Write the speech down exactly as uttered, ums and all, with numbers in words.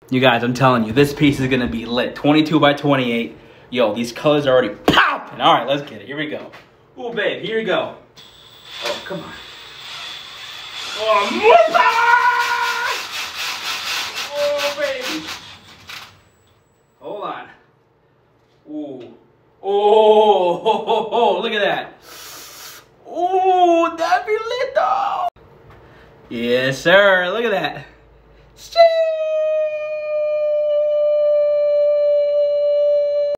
You guys, I'm telling you, this piece is gonna be lit. twenty-two by twenty-eight. Yo, these colors are already popping. All right, let's get it. Here we go. Oh, babe, here we go. Oh, come on. Oh, more power! Oh, baby. Hold on. Ooh. Oh, ho, ho, ho. Look at that. Oh, that'd be lit though. Yes, sir. Look at that.